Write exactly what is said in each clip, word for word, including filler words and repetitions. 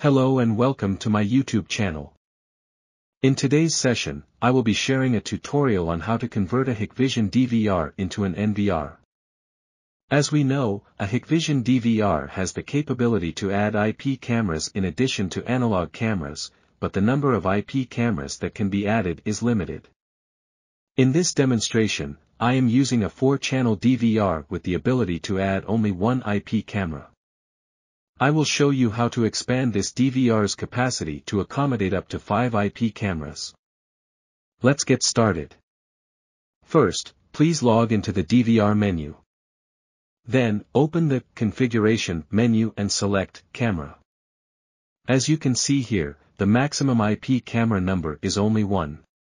Hello and welcome to my YouTube channel. In today's session, I will be sharing a tutorial on how to convert a Hikvision D V R into an N V R. As we know, a Hikvision D V R has the capability to add I P cameras in addition to analog cameras, but the number of I P cameras that can be added is limited. In this demonstration, I am using a four channel D V R with the ability to add only one I P camera. I will show you how to expand this D V R's capacity to accommodate up to five I P cameras. Let's get started. First, please log into the D V R menu. Then, open the Configuration menu and select Camera. As you can see here, the maximum I P camera number is only one.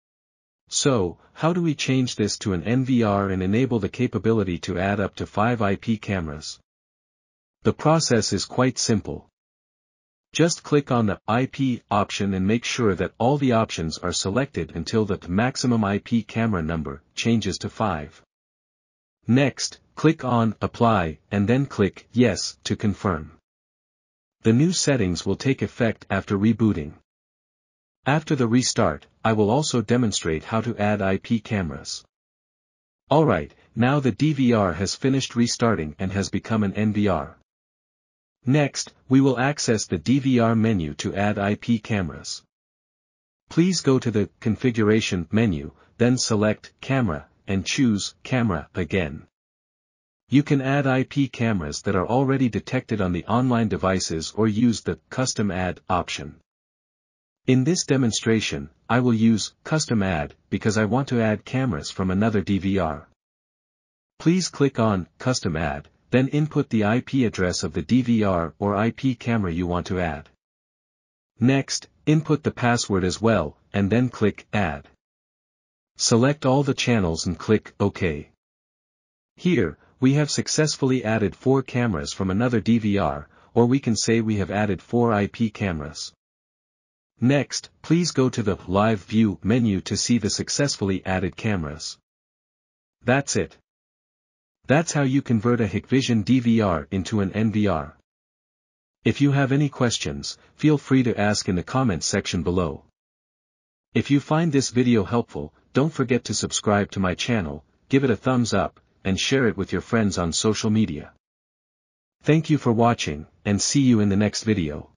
So, how do we change this to an N V R and enable the capability to add up to five I P cameras? The process is quite simple. Just click on the I P option and make sure that all the options are selected until the maximum I P camera number changes to five. Next, click on Apply and then click Yes to confirm. The new settings will take effect after rebooting. After the restart, I will also demonstrate how to add I P cameras. Alright, now the D V R has finished restarting and has become an N V R. Next, we will access the D V R menu to add I P cameras. Please go to the Configuration menu, then select Camera, and choose Camera again. You can add I P cameras that are already detected on the online devices or use the Custom Add option. In this demonstration, I will use Custom Add because I want to add cameras from another D V R. Please click on Custom Add. Then input the I P address of the D V R or I P camera you want to add. Next, input the password as well, and then click Add. Select all the channels and click OK. Here, we have successfully added four cameras from another D V R, or we can say we have added four I P cameras. Next, please go to the Live View menu to see the successfully added cameras. That's it. That's how you convert a Hikvision D V R into an N V R. If you have any questions, feel free to ask in the comments section below. If you find this video helpful, don't forget to subscribe to my channel, give it a thumbs up, and share it with your friends on social media. Thank you for watching, and see you in the next video.